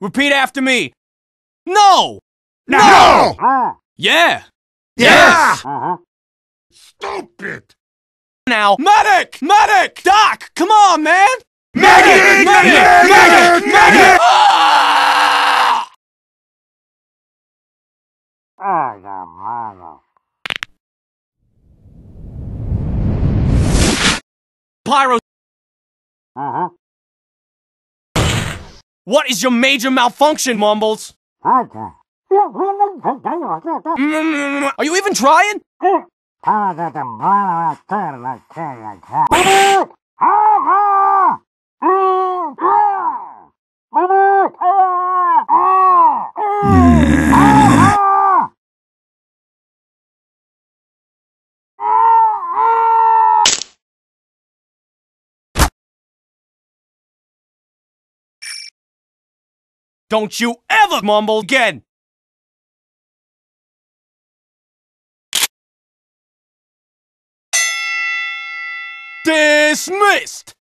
Repeat after me. No! No! Yeah! Yeah! Stupid! Now, medic! Medic! Doc! Come on, man! Medic! Medic! Medic! Ah! Pyro. What is your major malfunction, Mumbles? Are you even trying? Don't you ever mumble again! Dismissed!